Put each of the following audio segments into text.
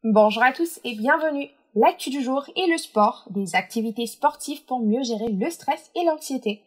Bonjour à tous et bienvenue. L'actu du jour est le sport, des activités sportives pour mieux gérer le stress et l'anxiété.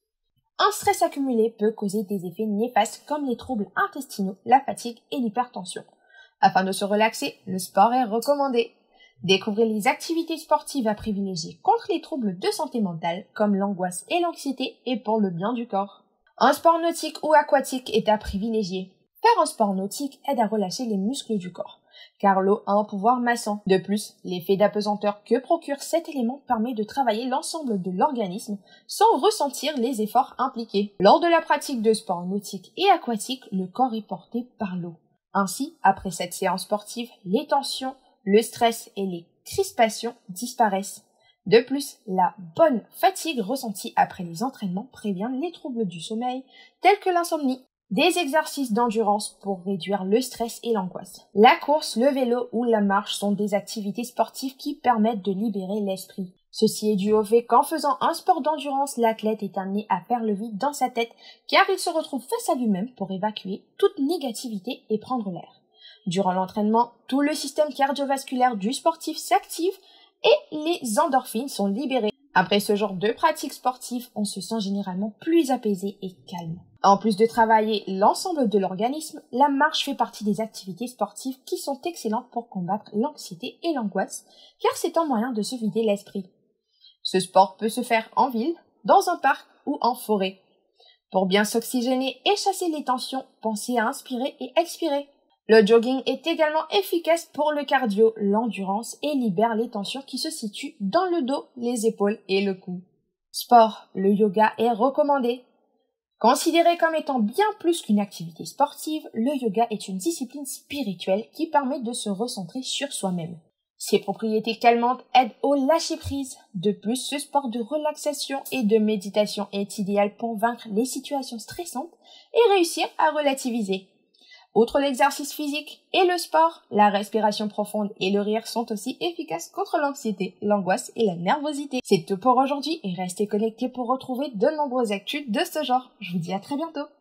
Un stress accumulé peut causer des effets néfastes comme les troubles intestinaux, la fatigue et l'hypertension. Afin de se relaxer, le sport est recommandé. Découvrez les activités sportives à privilégier contre les troubles de santé mentale comme l'angoisse et l'anxiété et pour le bien du corps. Un sport nautique ou aquatique est à privilégier. Faire un sport nautique aide à relâcher les muscles du corps, car l'eau a un pouvoir massant. De plus, l'effet d'apesanteur que procure cet élément permet de travailler l'ensemble de l'organisme sans ressentir les efforts impliqués. Lors de la pratique de sports nautiques et aquatiques, le corps est porté par l'eau. Ainsi, après cette séance sportive, les tensions, le stress et les crispations disparaissent. De plus, la bonne fatigue ressentie après les entraînements prévient les troubles du sommeil, tels que l'insomnie. Des exercices d'endurance pour réduire le stress et l'angoisse. La course, le vélo ou la marche sont des activités sportives qui permettent de libérer l'esprit. Ceci est dû au fait qu'en faisant un sport d'endurance, l'athlète est amené à faire le vide dans sa tête car il se retrouve face à lui-même pour évacuer toute négativité et prendre l'air. Durant l'entraînement, tout le système cardiovasculaire du sportif s'active et les endorphines sont libérées. Après ce genre de pratique sportive, on se sent généralement plus apaisé et calme. En plus de travailler l'ensemble de l'organisme, la marche fait partie des activités sportives qui sont excellentes pour combattre l'anxiété et l'angoisse, car c'est un moyen de se vider l'esprit. Ce sport peut se faire en ville, dans un parc ou en forêt. Pour bien s'oxygéner et chasser les tensions, pensez à inspirer et expirer. Le jogging est également efficace pour le cardio, l'endurance et libère les tensions qui se situent dans le dos, les épaules et le cou. Sport, le yoga est recommandé. Considéré comme étant bien plus qu'une activité sportive, le yoga est une discipline spirituelle qui permet de se recentrer sur soi-même. Ses propriétés calmantes aident au lâcher-prise. De plus, ce sport de relaxation et de méditation est idéal pour vaincre les situations stressantes et réussir à relativiser. Outre l'exercice physique et le sport, la respiration profonde et le rire sont aussi efficaces contre l'anxiété, l'angoisse et la nervosité. C'est tout pour aujourd'hui et restez connectés pour retrouver de nombreuses actus de ce genre. Je vous dis à très bientôt.